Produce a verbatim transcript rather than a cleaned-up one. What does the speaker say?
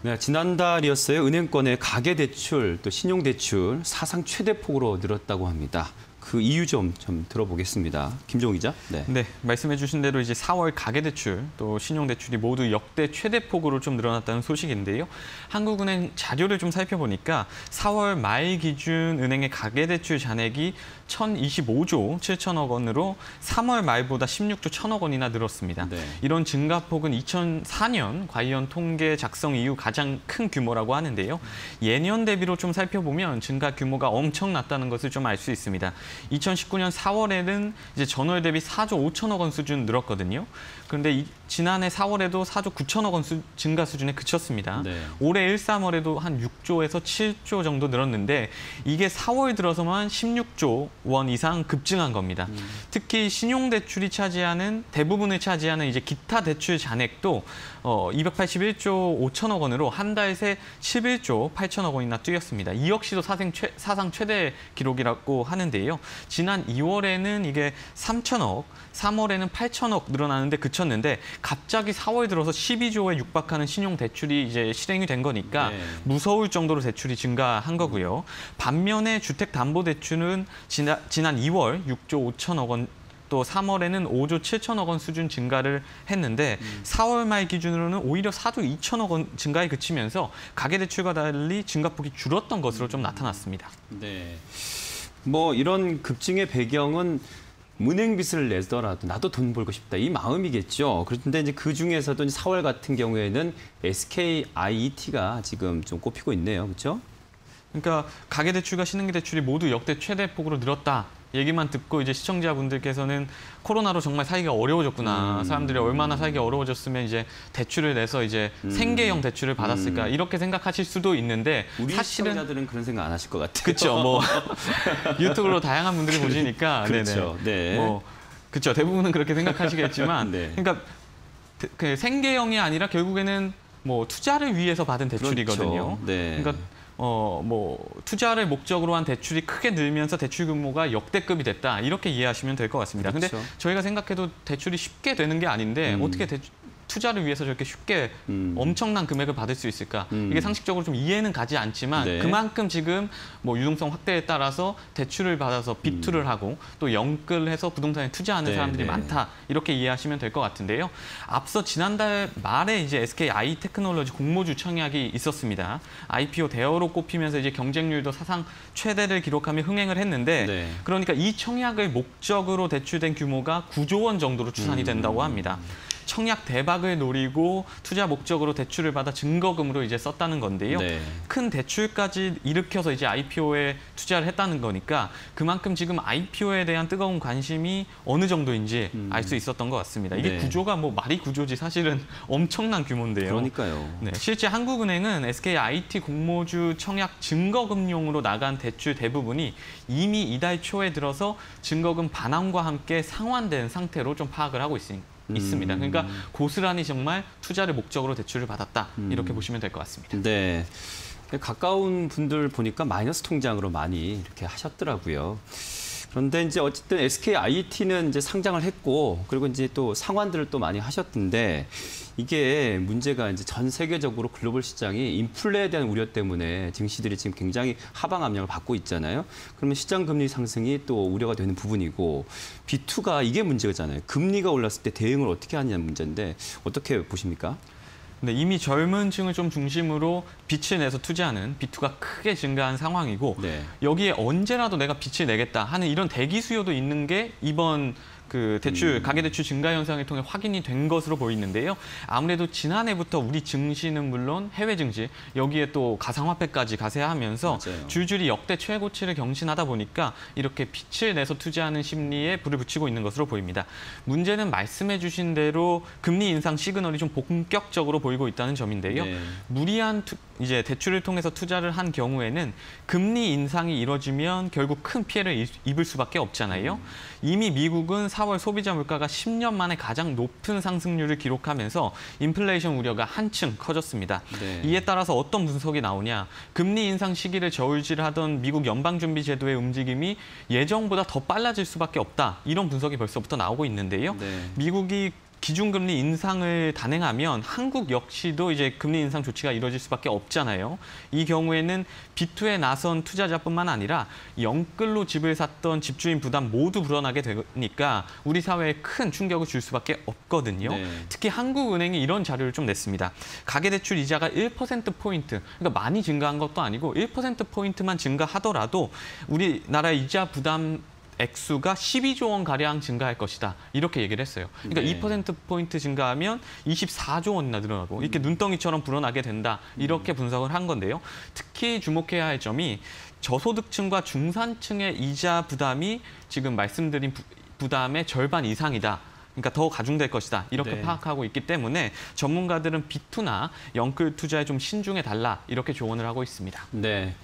네, 지난달이었어요. 은행권의 가계대출, 또 신용대출 사상 최대폭으로 늘었다고 합니다. 그 이유 좀, 좀 들어보겠습니다. 김종우 기자. 네. 네, 말씀해 주신 대로 이제 사월 가계대출, 또 신용대출이 모두 역대 최대폭으로 좀 늘어났다는 소식인데요. 한국은행 자료를 좀 살펴보니까 사월 말 기준 은행의 가계대출 잔액이 천이십오조 칠천억 원으로 삼월 말보다 십육조 천억 원이나 늘었습니다. 네. 이런 증가폭은 이천사년 관련 통계 작성 이후 가장 큰 규모라고 하는데요. 예년 대비로 좀 살펴보면 증가 규모가 엄청났다는 것을 좀 알 수 있습니다. 이천십구년 사월에는 이제 전월 대비 사조 오천억 원 수준 늘었거든요. 그런데 이, 지난해 사월에도 사조 구천억 원 수, 증가 수준에 그쳤습니다. 네. 올해 일, 삼월에도 한 육조에서 칠조 정도 늘었는데 이게 사월 들어서만 십육조 원 이상 급증한 겁니다. 음. 특히 신용대출이 차지하는 대부분을 차지하는 이제 기타 대출 잔액도 어, 이백팔십일조 오천억 원으로 한 달 새 십일조 팔천억 원이나 뛰었습니다. 이 역시도 사상, 최, 사상 최대 기록이라고 하는데요. 지난 이월에는 이게 삼천억, 삼월에는 팔천억 늘어나는데 그쳤는데 갑자기 사월 들어서 십이조에 육박하는 신용대출이 이제 실행이 된 거니까 네. 무서울 정도로 대출이 증가한 거고요. 반면에 주택담보대출은 지난, 지난 이월 육조 오천억 원, 또 삼월에는 오조 칠천억 원 수준 증가를 했는데 음. 사월 말 기준으로는 오히려 사조 이천억 원 증가에 그치면서 가계대출과 달리 증가폭이 줄었던 것으로 좀 나타났습니다. 네, 뭐 이런 급증의 배경은 은행 빚을 내더라도 나도 돈 벌고 싶다 이 마음이겠죠. 그런데 이제 그 중에서도 사월 같은 경우에는 에스케이아이이티가 지금 좀 꼽히고 있네요, 그렇죠? 그러니까 가계대출과 신흥대출이 모두 역대 최대폭으로 늘었다. 얘기만 듣고 이제 시청자분들께서는 코로나로 정말 살기가 어려워졌구나. 음. 사람들이 얼마나 살기 어려워졌으면 이제 대출을 내서 이제 음. 생계형 대출을 받았을까. 음. 이렇게 생각하실 수도 있는데 우리 사실은 시청자들은 그런 생각 안 하실 것 같아요. 그렇죠. 뭐 유튜브로 다양한 분들이 보시니까 그렇죠. 네. 뭐 그렇죠. 대부분은 그렇게 생각하시겠지만 네. 그러니까 그 생계형이 아니라 결국에는 뭐 투자를 위해서 받은 대출이거든요. 그렇죠. 네. 그러니까 어, 뭐 투자를 목적으로 한 대출이 크게 늘면서 대출 규모가 역대급이 됐다. 이렇게 이해하시면 될 것 같습니다. 그런데 그렇죠. 저희가 생각해도 대출이 쉽게 되는 게 아닌데 음. 어떻게 대출 투자를 위해서 저렇게 쉽게 음. 엄청난 금액을 받을 수 있을까? 음. 이게 상식적으로 좀 이해는 가지 않지만 네. 그만큼 지금 뭐 유동성 확대에 따라서 대출을 받아서 비투를 음. 하고 또 영끌해서 부동산에 투자하는 네, 사람들이 네. 많다. 이렇게 이해하시면 될 것 같은데요. 앞서 지난달 말에 이제 에스케이아이테크놀로지 공모주 청약이 있었습니다. 아이피오 대여로 꼽히면서 이제 경쟁률도 사상 최대를 기록하며 흥행을 했는데 네. 그러니까 이 청약을 목적으로 대출된 규모가 구조 원 정도로 추산이 된다고 합니다. 청약 대박을 노리고 투자 목적으로 대출을 받아 증거금으로 이제 썼다는 건데요. 네. 큰 대출까지 일으켜서 이제 아이피오에 투자를 했다는 거니까 그만큼 지금 아이피오에 대한 뜨거운 관심이 어느 정도인지 음. 알 수 있었던 것 같습니다. 이게 네. 구조가 뭐 말이 구조지 사실은 엄청난 규모인데요. 그러니까요. 네, 실제 한국은행은 에스케이아이티 공모주 청약 증거금용으로 나간 대출 대부분이 이미 이달 초에 들어서 증거금 반환과 함께 상환된 상태로 좀 파악을 하고 있습니다. 음. 있습니다. 그러니까 고스란히 정말 투자를 목적으로 대출을 받았다. 이렇게 음. 보시면 될 것 같습니다. 네, 가까운 분들 보니까 마이너스 통장으로 많이 이렇게 하셨더라고요. 그런데 이제 어쨌든 에스케이아이티는 이제 상장을 했고 그리고 이제 또 상환들을 또 많이 하셨던데 이게 문제가 이제 전 세계적으로 글로벌 시장이 인플레에 대한 우려 때문에 증시들이 지금 굉장히 하방 압력을 받고 있잖아요. 그러면 시장 금리 상승이 또 우려가 되는 부분이고 비투가 이게 문제잖아요. 금리가 올랐을 때 대응을 어떻게 하냐는 문제인데 어떻게 보십니까? 네, 이미 젊은 층을 좀 중심으로 빚을 내서 투자하는 비투가 크게 증가한 상황이고 네. 여기에 언제라도 내가 빚을 내겠다 하는 이런 대기 수요도 있는 게 이번 그 대출, 음. 가계대출 증가 현상을 통해 확인이 된 것으로 보이는데요. 아무래도 지난해부터 우리 증시는 물론 해외 증시, 여기에 또 가상화폐까지 가세하면서 맞아요. 줄줄이 역대 최고치를 경신하다 보니까 이렇게 빚을 내서 투자하는 심리에 불을 붙이고 있는 것으로 보입니다. 문제는 말씀해 주신 대로 금리 인상 시그널이 좀 본격적으로 보이고 있다는 점인데요. 네. 무리한 투, 이제 대출을 통해서 투자를 한 경우에는 금리 인상이 이뤄지면 결국 큰 피해를 입을 수밖에 없잖아요. 음. 이미 미국은 사월 소비자 물가가 십 년 만에 가장 높은 상승률을 기록하면서 인플레이션 우려가 한층 커졌습니다. 네. 이에 따라서 어떤 분석이 나오냐. 금리 인상 시기를 저울질하던 미국 연방준비제도의 움직임이 예정보다 더 빨라질 수밖에 없다. 이런 분석이 벌써부터 나오고 있는데요. 네. 미국이 기준금리 인상을 단행하면 한국 역시도 이제 금리 인상 조치가 이루어질 수밖에 없잖아요. 이 경우에는 비투에 나선 투자자뿐만 아니라 영끌로 집을 샀던 집주인 부담 모두 불어나게 되니까 우리 사회에 큰 충격을 줄 수밖에 없거든요. 네. 특히 한국은행이 이런 자료를 좀 냈습니다. 가계대출 이자가 일 퍼센트 포인트, 그러니까 많이 증가한 것도 아니고 일 퍼센트 포인트만 증가하더라도 우리나라 이자 부담 액수가 십이조 원 가량 증가할 것이다. 이렇게 얘기를 했어요. 그러니까 네. 이 퍼센트 포인트 증가하면 이십사조 원이나 늘어나고 이렇게 눈덩이처럼 불어나게 된다. 이렇게 분석을 한 건데요. 특히 주목해야 할 점이 저소득층과 중산층의 이자 부담이 지금 말씀드린 부, 부담의 절반 이상이다. 그러니까 더 가중될 것이다. 이렇게 네. 파악하고 있기 때문에 전문가들은 비투나 영끌 투자에 좀 신중해 달라. 이렇게 조언을 하고 있습니다. 네.